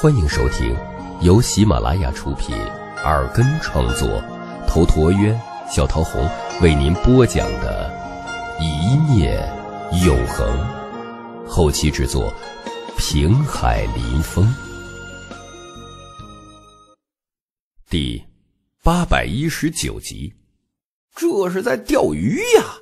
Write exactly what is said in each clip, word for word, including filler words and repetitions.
欢迎收听由喜马拉雅出品，耳根创作，头陀渊、小桃红为您播讲的《一念永恒》，后期制作平海林风，第八百一十九集。这是在钓鱼呀！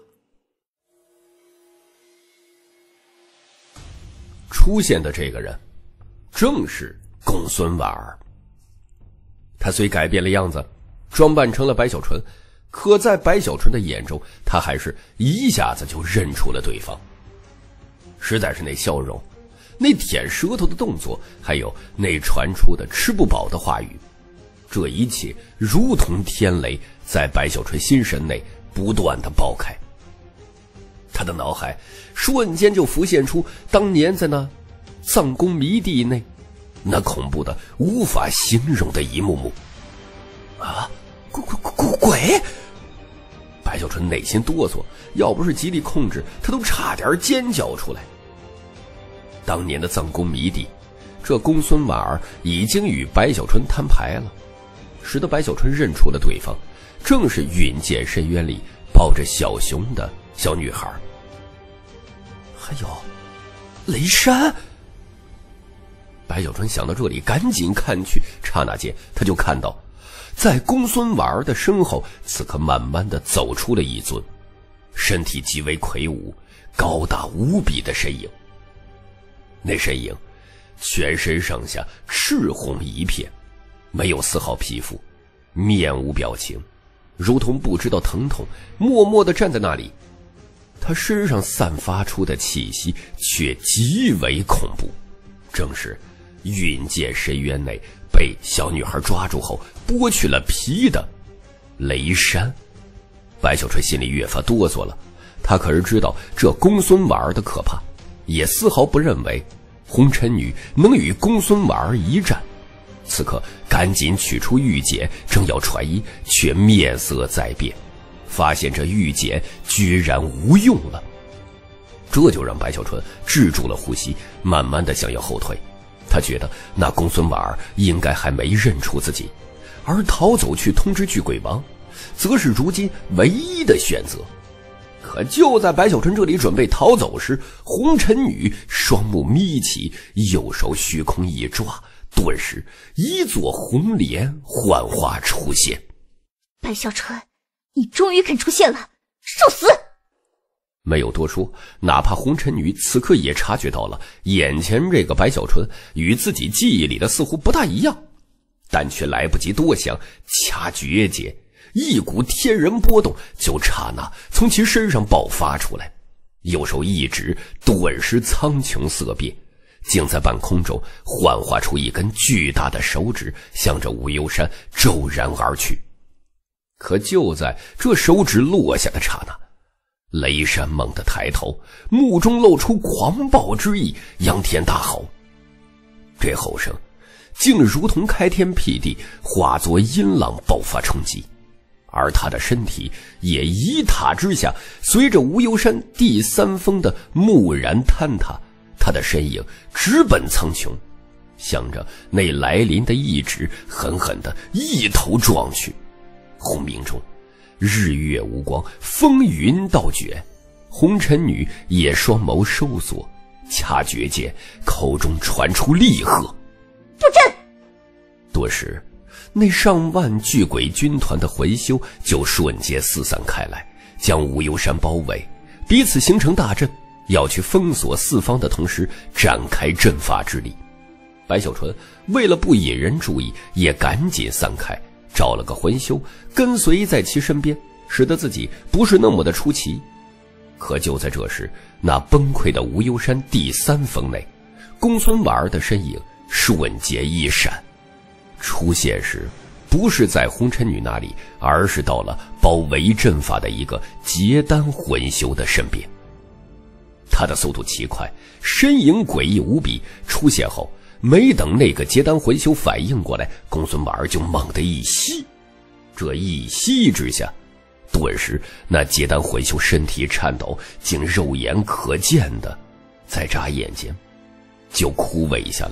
出现的这个人正是公孙婉儿。他虽改变了样子，装扮成了白小纯，可在白小纯的眼中，他还是一下子就认出了对方。实在是那笑容，那舔舌头的动作，还有那传出的吃不饱的话语，这一切如同天雷，在白小纯心神内不断的爆开。他的脑海瞬间就浮现出当年在那藏宫迷地内那恐怖的无法形容的一幕幕。啊，鬼鬼鬼鬼！白小纯内心哆嗦，要不是极力控制，他都差点尖叫出来。当年的藏宫迷地，这公孙婉儿已经与白小纯摊牌了，使得白小纯认出了对方，正是云剑深渊里抱着小熊的小女孩。还有雷山！白小纯想到这里，赶紧看去，刹那间他就看到在公孙婉儿的身后，此刻慢慢的走出了一尊身体极为魁梧、高大无比的身影。那身影全身上下赤红一片，没有丝毫皮肤，面无表情，如同不知道疼痛，默默地站在那里。他身上散发出的气息却极为恐怖，正是云剑深渊内被小女孩抓住后剥去了皮的雷山。白小纯心里越发哆嗦了，他可是知道这公孙婉儿的可怕，也丝毫不认为红尘女能与公孙婉儿一战。此刻赶紧取出玉简，正要传音，却面色再变，发现这玉简居然无用了。这就让白小纯制住了呼吸，慢慢的想要后退。他觉得那公孙婉儿应该还没认出自己，而逃走去通知巨鬼王，则是如今唯一的选择。可就在白小纯这里准备逃走时，红尘女双目眯起，右手虚空一抓，顿时一座红莲幻化出现。 白小纯，你终于肯出现了，受死！ 没有多说，哪怕红尘女此刻也察觉到了眼前这个白小纯与自己记忆里的似乎不大一样，但却来不及多想，掐诀节，一股天人波动就刹那从其身上爆发出来，右手一指，顿时苍穹色变，竟在半空中幻化出一根巨大的手指，向着无忧山骤然而去。可就在这手指落下的刹那，雷山猛地抬头，目中露出狂暴之意，仰天大吼。这吼声竟如同开天辟地，化作阴浪爆发冲击，而他的身体也一踏之下，随着无忧山第三峰的蓦然坍塌，他的身影直奔苍穹，向着那来临的一指狠狠地一头撞去。轰鸣中，日月无光，风云倒卷，红尘女也双眸收缩，掐诀间口中传出厉喝： 布阵！ 顿时那上万巨鬼军团的魂修就瞬间四散开来，将无忧山包围，彼此形成大阵，要去封锁四方的同时展开阵法之力。白小纯为了不引人注意，也赶紧散开，找了个魂修跟随在其身边，使得自己不是那么的出奇。可就在这时，那崩溃的无忧山第三峰内，公孙婉儿的身影瞬间一闪，出现时不是在红尘女那里，而是到了包围阵法的一个结丹魂修的身边。他的速度奇快，身影诡异无比，出现后没等那个结丹魂修反应过来，公孙婉儿就猛地一吸。这一吸之下，顿时那结丹魂修身体颤抖，竟肉眼可见的在眨眼间就枯萎下来，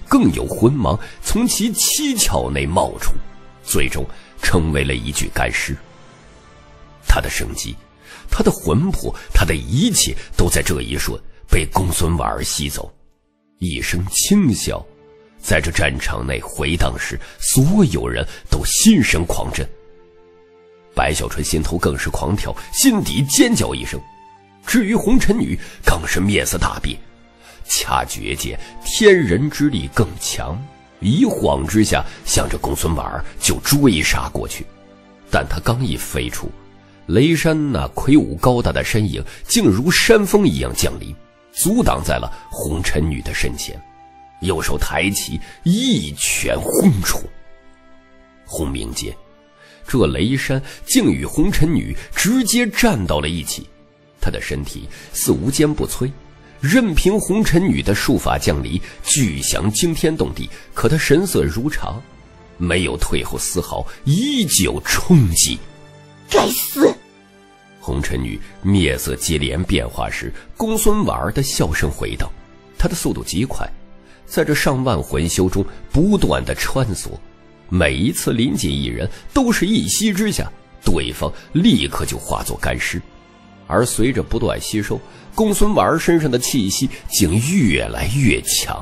更有魂芒从其七窍内冒出，最终成为了一具干尸。他的生机，他的魂魄，他的一切都在这一瞬被公孙婉儿吸走。一声轻笑在这战场内回荡时，所有人都心神狂震。白小纯心头更是狂跳，心底尖叫一声。至于红尘女，更是面色大变。掐诀间天人之力更强，一晃之下向着公孙婉儿就追杀过去。但他刚一飞出，雷山那魁梧高大的身影竟如山峰一样降临，阻挡在了红尘女的身前，右手抬起，一拳轰出。轰鸣间，这雷山竟与红尘女直接站到了一起，他的身体似无坚不摧，任凭红尘女的术法降临，巨响惊天动地，可他神色如常，没有退后丝毫，依旧冲击。 该死！ 红尘女面色接连变化时，公孙婉儿的笑声回荡，她的速度极快，在这上万魂修中不断的穿梭，每一次临近一人，都是一息之下，对方立刻就化作干尸。而随着不断吸收，公孙婉儿身上的气息竟越来越强。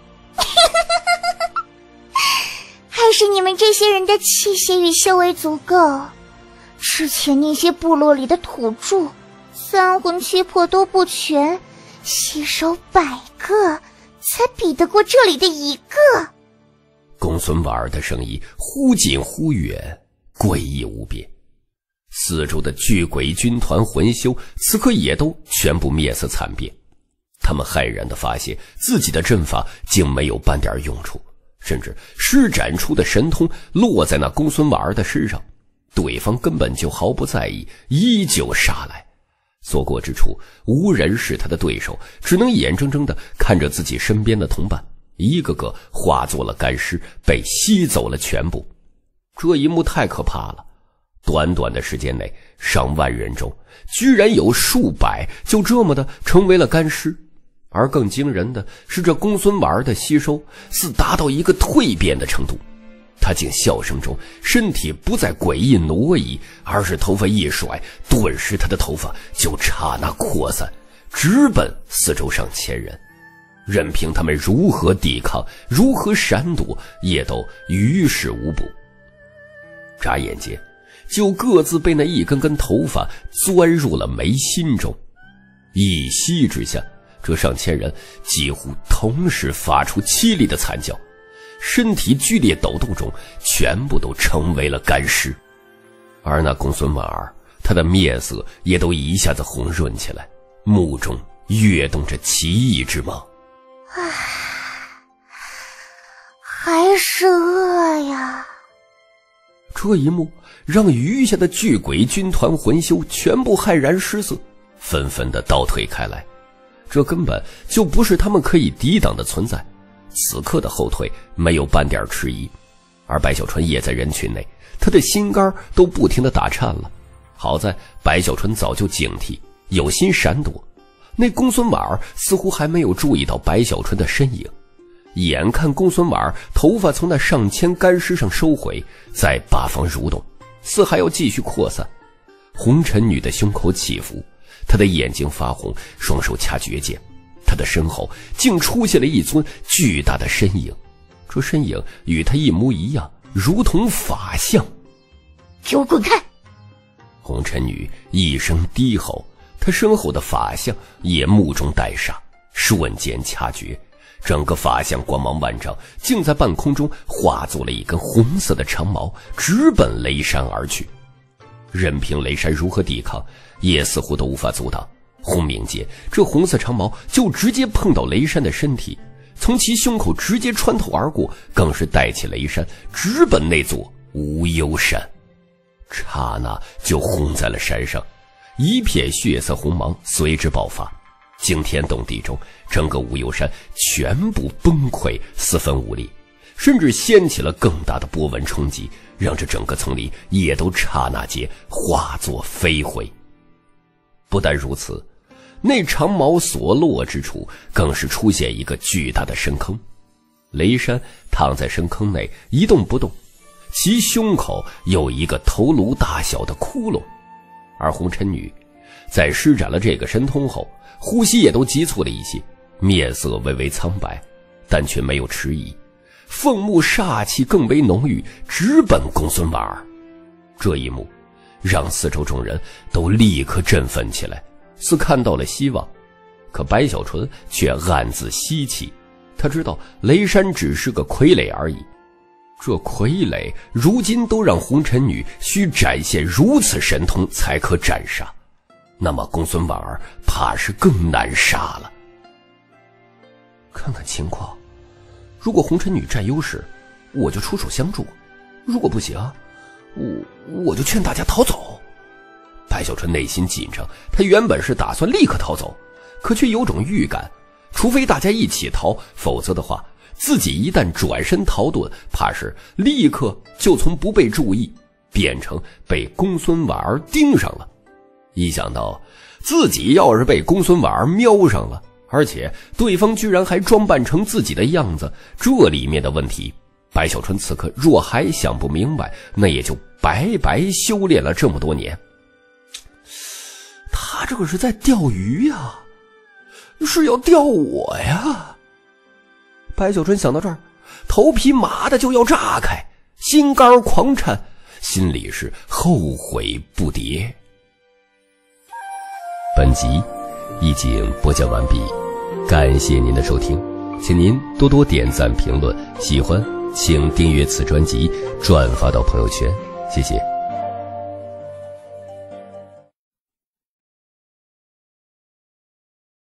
还是你们这些人的气血与修为足够，之前那些部落里的土著，三魂七魄都不全，吸收百个才比得过这里的一个。 公孙婉儿的声音忽近忽远，诡异无边。四周的巨鬼军团魂修此刻也都全部面色惨变，他们骇然地发现自己的阵法竟没有半点用处，甚至施展出的神通落在那公孙婉儿的身上，对方根本就毫不在意，依旧杀来。所过之处无人是他的对手，只能眼睁睁地看着自己身边的同伴一个个化作了干尸，被吸走了全部。这一幕太可怕了，短短的时间内，上万人中居然有数百就这么的成为了干尸。而更惊人的是，这公孙婉儿的吸收似达到一个蜕变的程度，他竟笑声中身体不再诡异挪移，而是头发一甩，顿时他的头发就刹那扩散，直奔四周上千人。任凭他们如何抵抗，如何闪躲，也都于事无补。眨眼间就各自被那一根根头发钻入了眉心中。一息之下，这上千人几乎同时发出凄厉的惨叫，身体剧烈抖动中全部都成为了干尸。而那公孙婉儿，他的面色也都一下子红润起来，目中跃动着奇异之芒。 唉，还是饿呀。 这一幕让余下的巨鬼军团魂修全部骇然失色，纷纷的倒退开来。这根本就不是他们可以抵挡的存在，此刻的后退没有半点迟疑。而白小纯也在人群内，他的心肝都不停地打颤了。好在白小纯早就警惕，有心闪躲，那公孙婉儿似乎还没有注意到白小纯的身影。眼看公孙婉儿头发从那上千干尸上收回，在八方蠕动，似还要继续扩散。红尘女的胸口起伏，她的眼睛发红，双手掐诀剑，她的身后竟出现了一尊巨大的身影，这身影与她一模一样，如同法相。 给我滚开！ 红尘女一声低吼，她身后的法相也目中带煞，瞬间掐诀，整个法相光芒万丈，竟在半空中化作了一根红色的长矛，直奔雷山而去。任凭雷山如何抵抗，也似乎都无法阻挡。轰鸣间，这红色长矛就直接碰到雷山的身体，从其胸口直接穿透而过，更是带起雷山直奔那座无忧山。刹那就轰在了山上，一片血色红芒随之爆发，惊天动地中，整个无忧山全部崩溃，四分五裂，甚至掀起了更大的波纹冲击，让这整个丛林也都刹那间化作飞灰。不但如此，那长矛所落之处更是出现一个巨大的深坑， 雷山躺在深坑内一动不动，其胸口有一个头颅大小的窟窿，而红尘女在施展了这个神通后，呼吸也都急促了一些，面色微微苍白，但却没有迟疑，凤目煞气更为浓郁，直奔公孙婉儿。这一幕让四周众人都立刻振奋起来，似看到了希望。可白小纯却暗自稀奇，他知道雷山只是个傀儡而已，这傀儡如今都让红尘女需展现如此神通才可斩杀，那么公孙婉儿怕是更难杀了。看看情况，如果红尘女占优势，我就出手相助；如果不行，我我就劝大家逃走。白小纯内心紧张，他原本是打算立刻逃走，可却有种预感，除非大家一起逃，否则的话，自己一旦转身逃遁，怕是立刻就从不被注意变成被公孙婉儿盯上了。一想到自己要是被公孙婉儿瞄上了，而且对方居然还装扮成自己的样子，这里面的问题白小纯此刻若还想不明白，那也就白白修炼了这么多年。他这个是在钓鱼呀，是要钓我呀。白小纯想到这儿，头皮麻的就要炸开，心肝狂颤，心里是后悔不迭。本集已经播讲完毕，感谢您的收听，请您多多点赞评论，喜欢请订阅此专辑，转发到朋友圈，谢谢。